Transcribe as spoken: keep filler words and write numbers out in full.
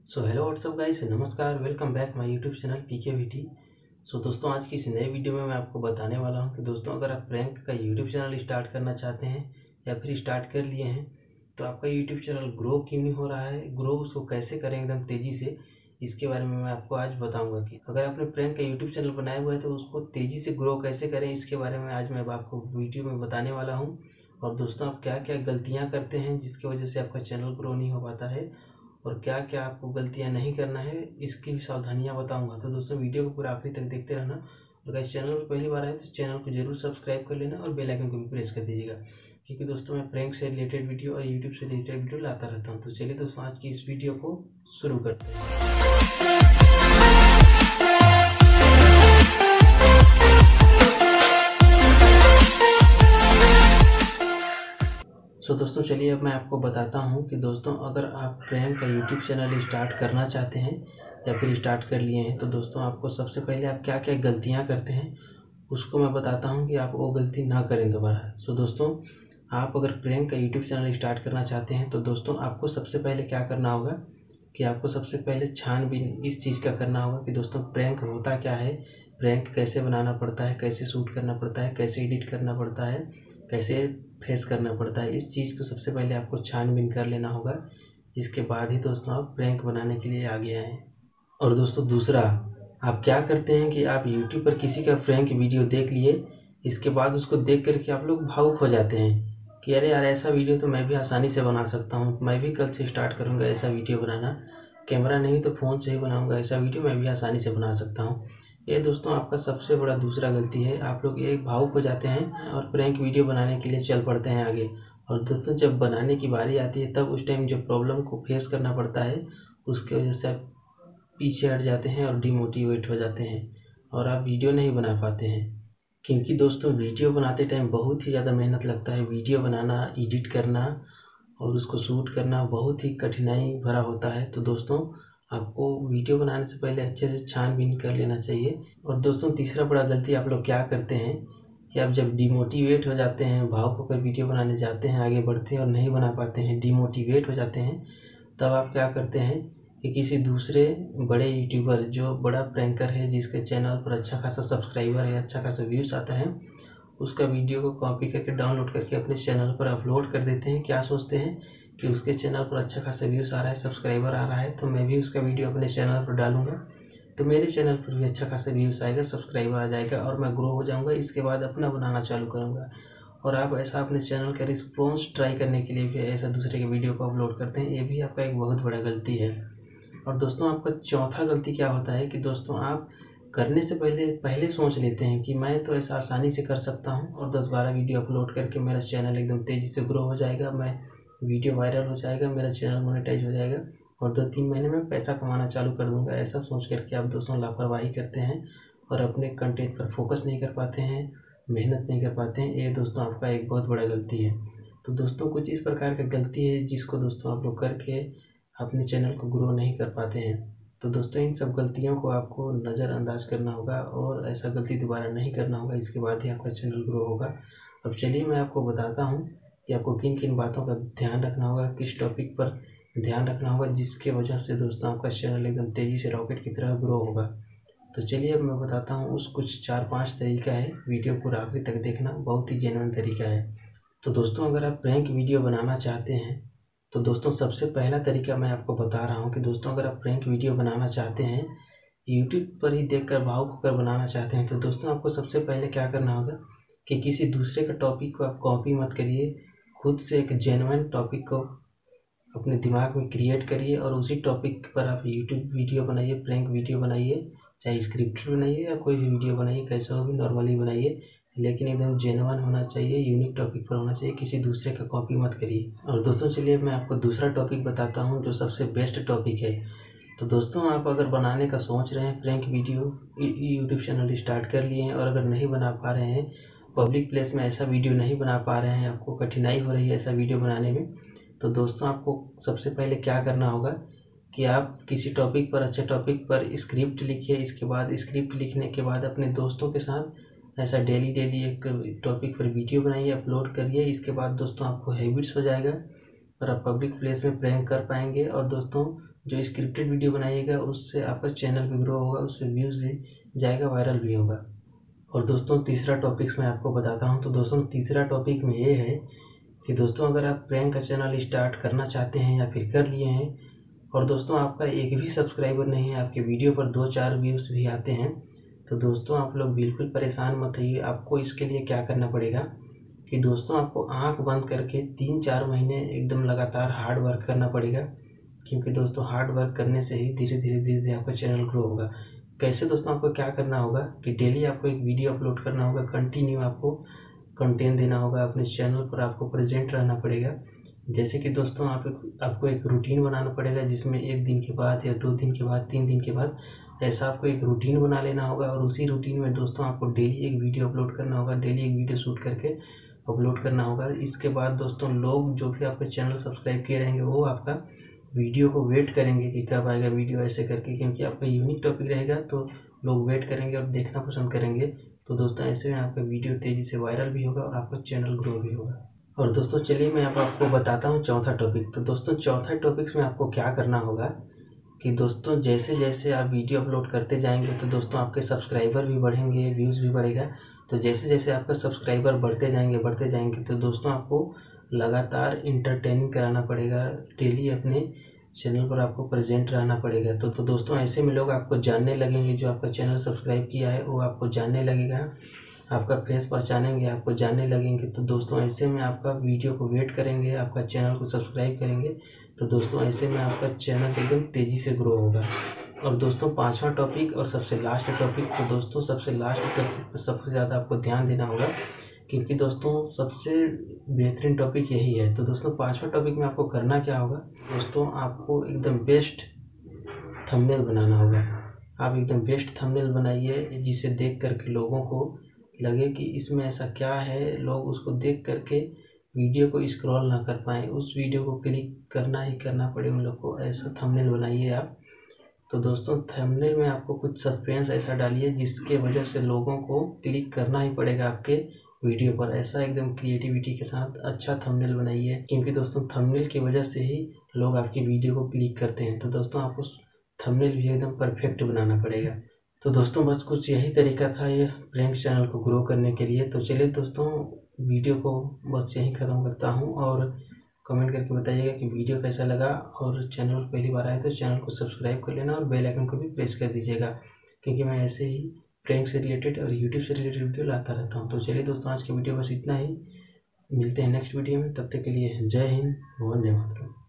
सो hello what's up guys, नमस्कार, welcome back my YouTube channel P K V T. So दोस्तों, आज की इस नए वीडियो में मैं आपको बताने वाला हूं कि दोस्तों अगर आप प्रैंक का यूट्यूब चैनल स्टार्ट करना चाहते हैं या फिर स्टार्ट कर लिए हैं तो आपका यूट्यूब चैनल ग्रो क्यों नहीं हो रहा है, ग्रो उसको कैसे करें एकदम तेज़ी से, इसके बारे में मैं आपको आज बताऊंगा। कि अगर आपने प्रैंक का यूट्यूब चैनल बनाया हुआ है तो उसको तेज़ी से ग्रो कैसे करें, इसके बारे में आज मैं आपको वीडियो में बताने वाला हूँ। और दोस्तों, आप क्या क्या गलतियाँ करते हैं जिसकी वजह से आपका चैनल ग्रो नहीं हो पाता है और क्या क्या आपको गलतियां नहीं करना है, इसकी भी सावधानियां बताऊंगा। तो दोस्तों, वीडियो को पूरा आखिरी तक देखते रहना। और अगर चैनल पर पहली बार आए तो चैनल को जरूर सब्सक्राइब कर लेना और बेल आइकन को भी प्रेस कर दीजिएगा, क्योंकि दोस्तों मैं प्रैंक से रिलेटेड वीडियो और यूट्यूब से रिलेटेड वीडियो लाता रहता हूं। तो चलिए दोस्तों, आज की इस वीडियो को शुरू करते हैं। सो दोस्तों, चलिए अब मैं आपको बताता हूं कि दोस्तों अगर आप प्रैंक का यूट्यूब चैनल स्टार्ट करना चाहते हैं या फिर स्टार्ट कर लिए हैं तो दोस्तों आपको सबसे पहले आप क्या क्या गलतियां करते हैं उसको मैं बताता हूं कि आप वो गलती ना करें दोबारा। सो दोस्तों, आप अगर प्रैंक का यूट्यूब चैनल स्टार्ट करना चाहते हैं तो दोस्तों आपको सबसे पहले क्या करना होगा कि आपको सबसे पहले छानबीन इस चीज़ का करना होगा कि दोस्तों प्रैंक होता क्या है, प्रैंक कैसे बनाना पड़ता है, कैसे शूट करना पड़ता है, कैसे एडिट करना पड़ता है, कैसे फेस करना पड़ता है। इस चीज़ को सबसे पहले आपको छानबीन कर लेना होगा। इसके बाद ही दोस्तों आप प्रैंक बनाने के लिए आगे आएँ। और दोस्तों दूसरा, आप क्या करते हैं कि आप यूट्यूब पर किसी का प्रैंक वीडियो देख लिए, इसके बाद उसको देख करके आप लोग भावुक हो जाते हैं कि अरे यार, ऐसा वीडियो तो मैं भी आसानी से बना सकता हूँ, मैं भी कल से स्टार्ट करूँगा ऐसा वीडियो बनाना, कैमरा नहीं तो फ़ोन से ही बनाऊँगा ऐसा वीडियो, मैं भी आसानी से बना सकता हूँ। ये दोस्तों आपका सबसे बड़ा दूसरा गलती है। आप लोग ये भावुक हो जाते हैं और प्रैंक वीडियो बनाने के लिए चल पड़ते हैं आगे। और दोस्तों, जब बनाने की बारी आती है तब उस टाइम जो प्रॉब्लम को फेस करना पड़ता है उसके वजह से आप पीछे हट जाते हैं और डिमोटिवेट हो जाते हैं और आप वीडियो नहीं बना पाते हैं। क्योंकि दोस्तों वीडियो बनाते टाइम बहुत ही ज़्यादा मेहनत लगता है। वीडियो बनाना, एडिट करना और उसको शूट करना बहुत ही कठिनाई भरा होता है। तो दोस्तों, आपको वीडियो बनाने से पहले अच्छे से छानबीन कर लेना चाहिए। और दोस्तों, तीसरा बड़ा गलती आप लोग क्या करते हैं कि आप जब डिमोटिवेट हो जाते हैं, भावुक होकर वीडियो बनाने जाते हैं, आगे बढ़ते हैं और नहीं बना पाते हैं, डिमोटिवेट हो जाते हैं, तब आप क्या करते हैं कि किसी दूसरे बड़े यूट्यूबर जो बड़ा प्रैंकर है, जिसके चैनल पर अच्छा खासा सब्सक्राइबर है, अच्छा खासा व्यूज़ आता है, उसका वीडियो को कॉपी करके डाउनलोड करके अपने चैनल पर अपलोड कर देते हैं। क्या सोचते हैं कि उसके चैनल पर अच्छा खासा व्यूज़ आ रहा है, सब्सक्राइबर आ रहा है, तो मैं भी उसका वीडियो अपने चैनल पर डालूंगा तो मेरे चैनल पर भी अच्छा खासा व्यूज़ आएगा, सब्सक्राइबर आ जाएगा और मैं ग्रो हो जाऊंगा। इसके बाद अपना बनाना चालू करूंगा। और आप ऐसा अपने चैनल का रिस्पॉन्स ट्राई करने के लिए भी ऐसा दूसरे के वीडियो को अपलोड करते हैं, ये भी आपका एक बहुत बड़ा गलती है। और दोस्तों, आपका चौथा गलती क्या होता है कि दोस्तों आप करने से पहले पहले सोच लेते हैं कि मैं तो ऐसा आसानी से कर सकता हूं और दस बारह वीडियो अपलोड करके मेरा चैनल एकदम तेज़ी से ग्रो हो जाएगा, मैं वीडियो वायरल हो जाएगा, मेरा चैनल मोनेटाइज हो जाएगा और दो तीन महीने में पैसा कमाना चालू कर दूंगा। ऐसा सोच करके आप दोस्तों लापरवाही करते हैं और अपने कंटेंट पर फोकस नहीं कर पाते हैं, मेहनत नहीं कर पाते हैं। ये दोस्तों आपका एक बहुत बड़ा गलती है। तो दोस्तों, कुछ इस प्रकार की गलती है जिसको दोस्तों आप लोग करके अपने चैनल को ग्रो नहीं कर पाते हैं। तो दोस्तों, इन सब गलतियों को आपको नज़रअंदाज करना होगा और ऐसा गलती दोबारा नहीं करना होगा। इसके बाद ही आपका चैनल ग्रो होगा। अब चलिए मैं आपको बताता हूँ कि आपको किन किन बातों का ध्यान रखना होगा, किस टॉपिक पर ध्यान रखना होगा, जिसके वजह से दोस्तों आपका चैनल एकदम तेज़ी से रॉकेट की तरह ग्रो होगा। तो चलिए अब मैं बताता हूँ उस कुछ चार पाँच तरीका है। वीडियो पूरा आखिरी तक देखना, बहुत ही जेन्युइन तरीका है। तो दोस्तों, अगर आप प्रैंक वीडियो बनाना चाहते हैं तो दोस्तों सबसे पहला तरीका मैं आपको बता रहा हूं कि दोस्तों अगर आप प्रैंक वीडियो बनाना चाहते हैं, यूट्यूब पर ही देखकर भावुक होकर बनाना चाहते हैं, तो दोस्तों आपको सबसे पहले क्या करना होगा कि किसी दूसरे का टॉपिक को आप कॉपी मत करिए, खुद से एक जेन्युइन टॉपिक को अपने दिमाग में क्रिएट करिए और उसी टॉपिक पर आप यूट्यूब वीडियो बनाइए, प्रैंक वीडियो बनाइए, चाहे स्क्रिप्टेड बनाइए या कोई भी वीडियो बनाइए, कैसा हो भी नॉर्मली बनाइए, लेकिन एकदम जेन्युइन होना चाहिए, यूनिक टॉपिक पर होना चाहिए, किसी दूसरे का कॉपी मत करिए। और दोस्तों चलिए मैं आपको दूसरा टॉपिक बताता हूं जो सबसे बेस्ट टॉपिक है। तो दोस्तों, आप अगर बनाने का सोच रहे हैं prank video, YouTube channel start कर लिए हैं और अगर नहीं बना पा रहे हैं, पब्लिक प्लेस में ऐसा वीडियो नहीं बना पा रहे हैं, आपको कठिनाई हो रही है ऐसा वीडियो बनाने में, तो दोस्तों आपको सबसे पहले क्या करना होगा कि आप किसी टॉपिक पर, अच्छे टॉपिक पर स्क्रिप्ट लिखिए। इसके बाद स्क्रिप्ट लिखने के बाद अपने दोस्तों के साथ ऐसा डेली डेली एक टॉपिक पर वीडियो बनाइए, अपलोड करिए। इसके बाद दोस्तों आपको हैबिट्स हो जाएगा और आप पब्लिक प्लेस में प्रैंक कर पाएंगे और दोस्तों जो स्क्रिप्टेड वीडियो बनाइएगा उससे आपका चैनल भी ग्रो होगा, उससे व्यूज़ भी जाएगा, वायरल भी होगा। और दोस्तों तीसरा टॉपिक्स मैं आपको बताता हूँ। तो दोस्तों तीसरा टॉपिक में ये है कि दोस्तों अगर आप प्रैंक का चैनल स्टार्ट करना चाहते हैं या फिर कर लिए हैं और दोस्तों आपका एक भी सब्सक्राइबर नहीं है, आपके वीडियो पर दो चार व्यूज़ भी आते हैं, तो दोस्तों आप लोग बिल्कुल परेशान मत होइए। आपको इसके लिए क्या करना पड़ेगा कि दोस्तों आपको आंख बंद करके तीन चार महीने एकदम लगातार हार्ड वर्क करना पड़ेगा, क्योंकि दोस्तों हार्ड वर्क करने से ही धीरे धीरे धीरे धीरे आपका चैनल ग्रो होगा। कैसे दोस्तों, आपको क्या करना होगा कि डेली आपको एक वीडियो अपलोड करना होगा, कंटिन्यू आपको कंटेंट देना होगा, अपने चैनल पर आपको प्रेजेंट रहना पड़ेगा। जैसे कि दोस्तों आप आपको एक रूटीन बनाना पड़ेगा, जिसमें एक दिन के बाद या दो दिन के बाद तीन दिन के बाद ऐसा आपको एक रूटीन बना लेना होगा। और उसी रूटीन में दोस्तों आपको डेली एक वीडियो अपलोड करना होगा, डेली एक वीडियो शूट करके अपलोड करना होगा। इसके बाद दोस्तों लोग जो भी आपके चैनल सब्सक्राइब किए रहेंगे वो आपका वीडियो को वेट करेंगे कि कब आएगा वीडियो, ऐसे करके, क्योंकि आपका यूनिक टॉपिक रहेगा तो लोग वेट करेंगे और देखना पसंद करेंगे। तो दोस्तों ऐसे में आपका वीडियो तेज़ी से वायरल भी होगा और आपका चैनल ग्रो भी होगा। और दोस्तों चलिए मैं अब आपको बताता हूँ चौथा टॉपिक। तो दोस्तों चौथा टॉपिक्स में आपको क्या करना होगा कि दोस्तों जैसे जैसे आप वीडियो अपलोड करते जाएंगे तो दोस्तों आपके सब्सक्राइबर भी बढ़ेंगे, व्यूज़ भी बढ़ेगा। तो जैसे जैसे आपका सब्सक्राइबर बढ़ते जाएंगे बढ़ते जाएंगे तो दोस्तों आपको लगातार इंटरटेनिंग कराना पड़ेगा, डेली अपने चैनल पर आपको प्रेजेंट रहना पड़ेगा। तो, तो दोस्तों ऐसे में लोग आपको जानने लगेंगे, जो आपका चैनल सब्सक्राइब किया है वो आपको जानने लगेगा, आपका फेस पहचानेंगे, आपको जानने लगेंगे। तो दोस्तों ऐसे में आपका वीडियो को वेट करेंगे, आपका चैनल को सब्सक्राइब करेंगे। तो दोस्तों ऐसे में आपका चैनल एकदम तेज़ी से ग्रो होगा। और दोस्तों पांचवा टॉपिक और सबसे लास्ट टॉपिक, तो दोस्तों सबसे लास्ट टॉपिक पर सबसे ज़्यादा आपको ध्यान देना होगा, क्योंकि दोस्तों सबसे बेहतरीन टॉपिक यही है। तो दोस्तों पांचवा टॉपिक में आपको करना क्या होगा, दोस्तों आपको एकदम बेस्ट थंबनेल बनाना होगा। आप एकदम बेस्ट थंबनेल बनाइए जिसे देख करके लोगों को लगे कि इसमें ऐसा क्या है, लोग उसको देख करके वीडियो को स्क्रॉल ना कर पाएँ, उस वीडियो को क्लिक करना ही करना पड़े उन लोग को, ऐसा थंबनेल बनाइए आप। तो दोस्तों थंबनेल में आपको कुछ सस्पेंस ऐसा डालिए जिसके वजह से लोगों को क्लिक करना ही पड़ेगा आपके वीडियो पर। ऐसा एकदम क्रिएटिविटी के साथ अच्छा थंबनेल बनाइए, क्योंकि दोस्तों थंबनेल की वजह से ही लोग आपकी वीडियो को क्लिक करते हैं। तो दोस्तों आपको थंबनेल भी एकदम परफेक्ट बनाना पड़ेगा। तो दोस्तों बस कुछ यही तरीका था ये प्रैंक चैनल को ग्रो करने के लिए। तो चलिए दोस्तों वीडियो को बस यहीं ख़त्म करता हूँ, और कमेंट करके बताइएगा कि वीडियो कैसा लगा। और चैनल पर पहली बार आए तो चैनल को सब्सक्राइब कर लेना और बेल आइकन को भी प्रेस कर दीजिएगा, क्योंकि मैं ऐसे ही प्रैंक से रिलेटेड और यूट्यूब से रिलेटेड वीडियो लाता रहता हूँ। तो चलिए दोस्तों आज की वीडियो बस इतना ही, मिलते हैं नेक्स्ट वीडियो में, तब तक के लिए जय हिंद, वंदे मातरम।